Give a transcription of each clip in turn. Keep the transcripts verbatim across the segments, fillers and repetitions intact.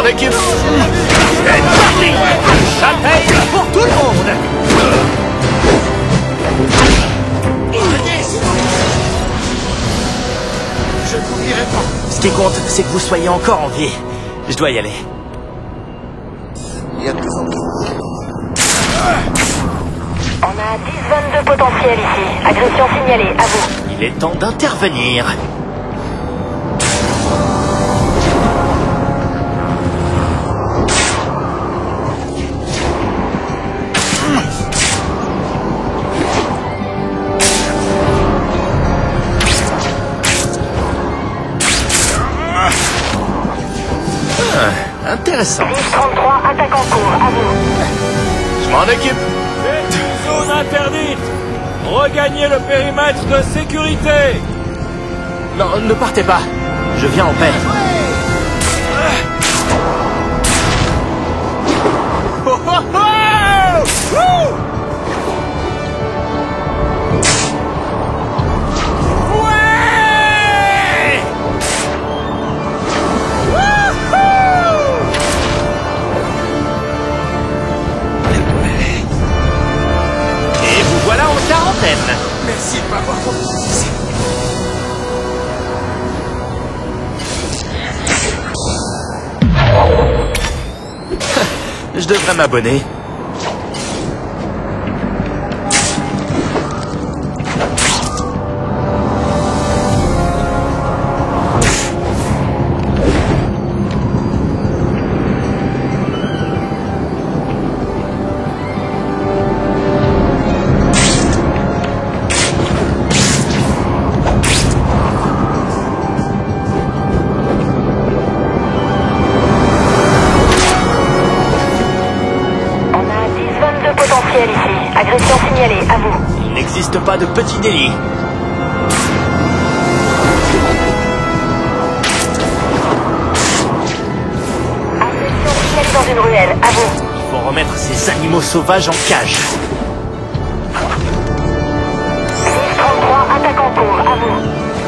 équipe. C'est parti. Ça paye pour tout le monde. Je ne t'oublierai pas. Ce qui compte, c'est que vous soyez encore en vie. Je dois y aller. Il y a plus en On a dix vingt-deux potentiels ici. Agression signalée, à vous. Il est temps d'intervenir. Ah, intéressant. dix trente-trois, attaque en cours, à vous. Je m'en occupe. Zone interdite. Regagnez le périmètre de sécurité. Non, ne partez pas. Je viens en paix. Oh, oh, oh Wouh ouais Wouhou Et vous voilà en quarantaine. Merci de m'avoir compris. Je devrais m'abonner. Ici. Agression signalée, à vous. Il n'existe pas de petit délit. Agression signalée dans une ruelle, à vous. Il faut remettre ces animaux sauvages en cage. dix trente-trois, attaque en cours, à vous.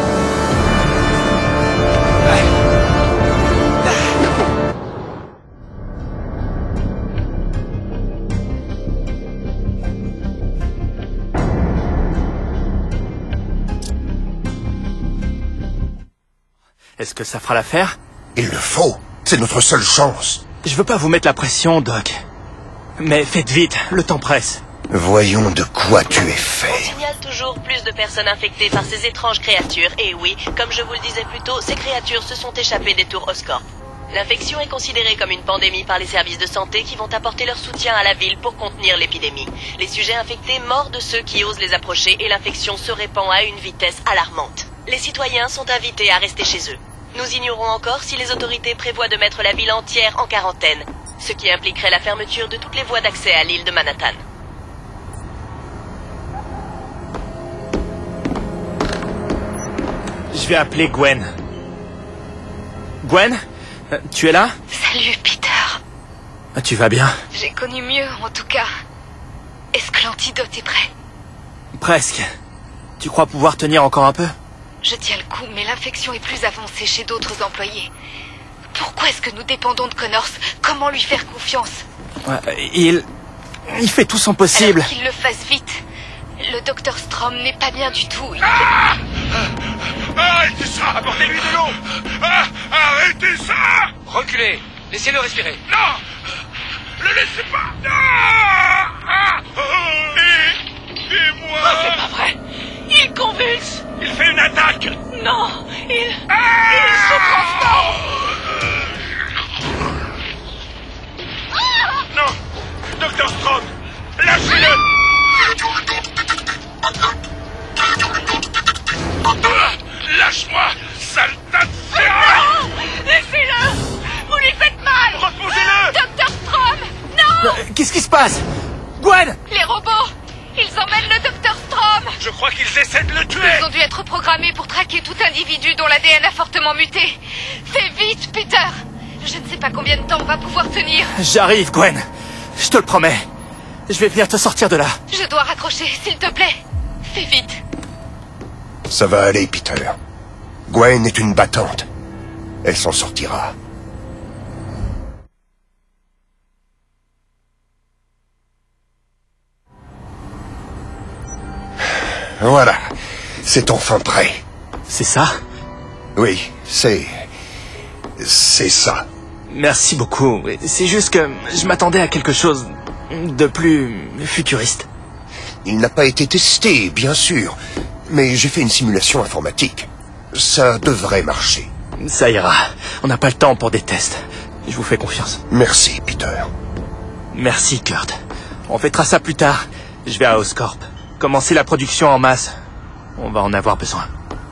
Est-ce que ça fera l'affaire? Il le faut. C'est notre seule chance. Je veux pas vous mettre la pression, Doc. Mais faites vite, le temps presse. Voyons de quoi tu es On fait. signale toujours plus de personnes infectées par ces étranges créatures. Et oui, comme je vous le disais plus tôt, ces créatures se sont échappées des tours Oscorp. L'infection est considérée comme une pandémie par les services de santé qui vont apporter leur soutien à la ville pour contenir l'épidémie. Les sujets infectés mordent ceux qui osent les approcher et l'infection se répand à une vitesse alarmante. Les citoyens sont invités à rester chez eux. Nous ignorons encore si les autorités prévoient de mettre la ville entière en quarantaine, ce qui impliquerait la fermeture de toutes les voies d'accès à l'île de Manhattan. Je vais appeler Gwen. Gwen? Euh, Tu es là? Salut, Peter. Tu vas bien? J'ai connu mieux, en tout cas. Est-ce que l'antidote est prêt? Presque. Tu crois pouvoir tenir encore un peu? Je tiens le coup, mais l'infection est plus avancée chez d'autres employés. Pourquoi est-ce que nous dépendons de Connors? Comment lui faire confiance? Ouais, il... Il fait tout son possible. Alors qu'il le fasse vite. Le docteur Strom n'est pas bien du tout. Il... Ah Arrêtez ça! Apportez-lui de l'eau! Ah Arrêtez ça! Reculez! Laissez-le respirer! Non! Le laissez pas! Non! Ah Aidez-moi! Oh, c'est pas vrai! Il convulse! Il fait une attaque! Non! Il... Ah Il se transforme! Non! Docteur Strom! Lâchez-le! Lâche-moi, sale tas de ferraille! Laissez-le! Vous lui faites mal! Reposez-le! Docteur Strom! Non! Euh, Qu'est-ce qui se passe? Gwen! Les robots! Ils emmènent le docteur Strom! Je crois qu'ils essaient de le tuer! Ils ont dû être programmés pour traquer tout individu dont l'A D N a fortement muté. Fais vite, Peter! Je ne sais pas combien de temps on va pouvoir tenir. J'arrive, Gwen. Je te le promets. Je vais venir te sortir de là. Je dois raccrocher, s'il te plaît. Fais vite. Ça va aller, Peter. Gwen est une battante. Elle s'en sortira. Voilà. C'est enfin prêt. C'est ça? Oui, c'est... c'est ça. Merci beaucoup. C'est juste que je m'attendais à quelque chose de plus futuriste. Il n'a pas été testé, bien sûr. Mais j'ai fait une simulation informatique. Ça devrait marcher. Ça ira. On n'a pas le temps pour des tests. Je vous fais confiance. Merci, Peter. Merci, Kurt. On fêtera ça plus tard. Je vais à Oscorp. Commencer la production en masse. On va en avoir besoin.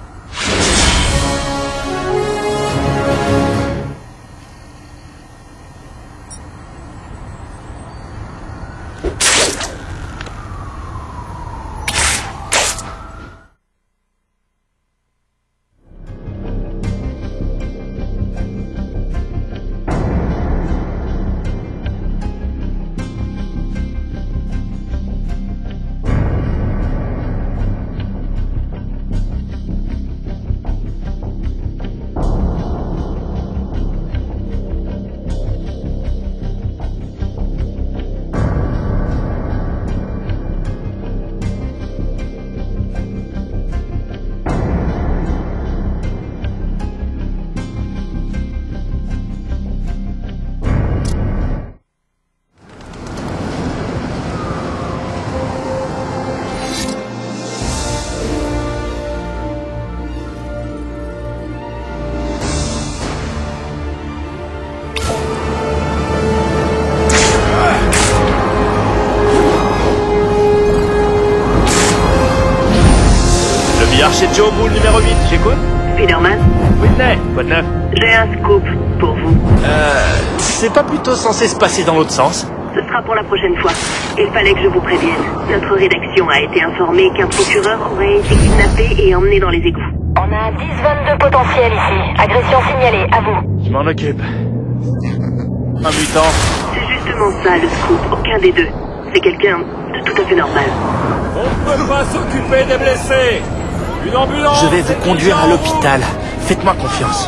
Chez Joe Bull numéro huit, j'écoute. Spider-Man, Whitney, quoi de neuf? j'ai un scoop pour vous. Euh... C'est pas plutôt censé se passer dans l'autre sens? Ce sera pour la prochaine fois. Il fallait que je vous prévienne. Notre rédaction a été informée qu'un procureur aurait été kidnappé et emmené dans les égouts. On a dix vingt-deux potentiels ici. Agression signalée, à vous. Je m'en occupe. Un mutant. C'est justement ça le scoop, aucun des deux. C'est quelqu'un de tout à fait normal. On ne peut pas s'occuper des blessés. Une ambulance. Je vais vous conduire à l'hôpital. Faites-moi confiance.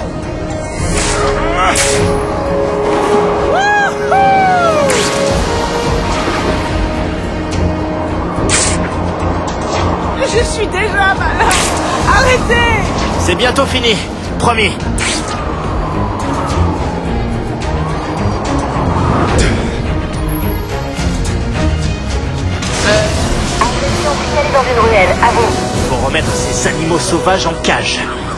Je suis déjà malade. Arrêtez. C'est bientôt fini. Promis. Agression signalée dans une ruelle, à vous. Faut remettre ces animaux sauvages en cage.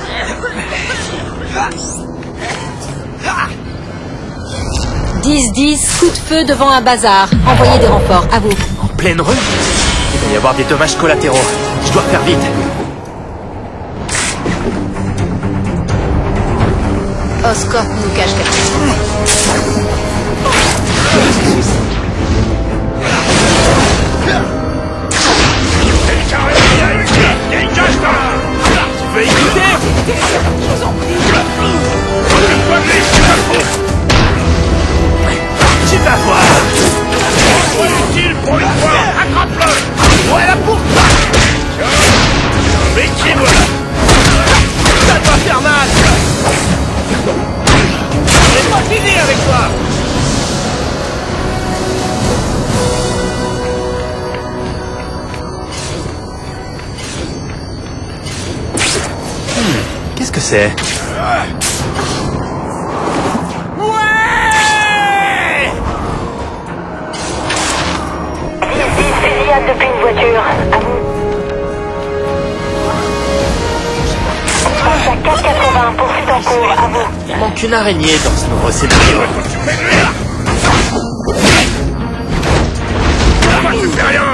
dix dix, coup de feu devant un bazar. Envoyez des renforts, à vous. En pleine rue? Il va y avoir des dommages collatéraux. Je dois faire vite. Oscorp nous cache quelque chose. Tu veux écouter? Je vous en prie. Tu vas voir. Utile pour une fois. Attrape-le. Voilà pour toi. Victime. Ça doit faire mal. C'est pas fini avec toi. Qu'est-ce que c'est? Ouais. Fusillade depuis une voiture, à vous. On passe à quatre quatre-vingts, poursuite en cours, à vous. Il manque une araignée dans ce nouveau scénario. Moi, je fais rien.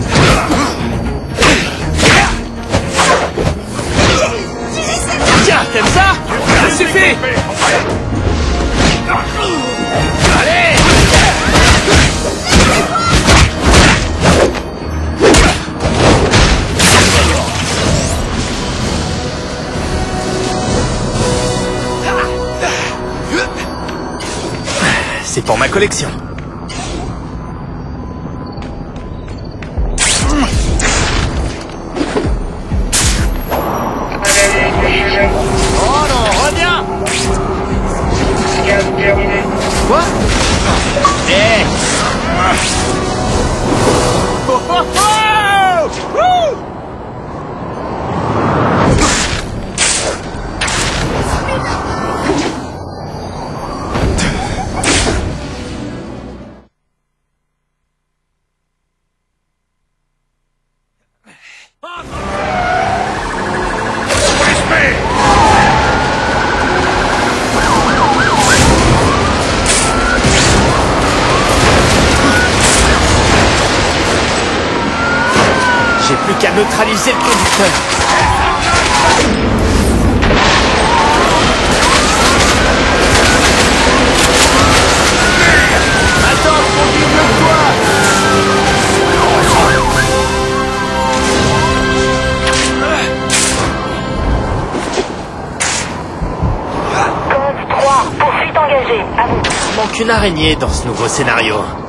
Tiens, t'aimes ça? Ça suffit. Allez. C'est pour ma collection. Oh non, reviens. Quoi? Eh! Oh, oh, oh. Wouh. qu'à neutraliser le conducteur. Attends, conduis mieux que toi. Code trois, poursuite engagée, à vous. Il manque une araignée dans ce nouveau scénario.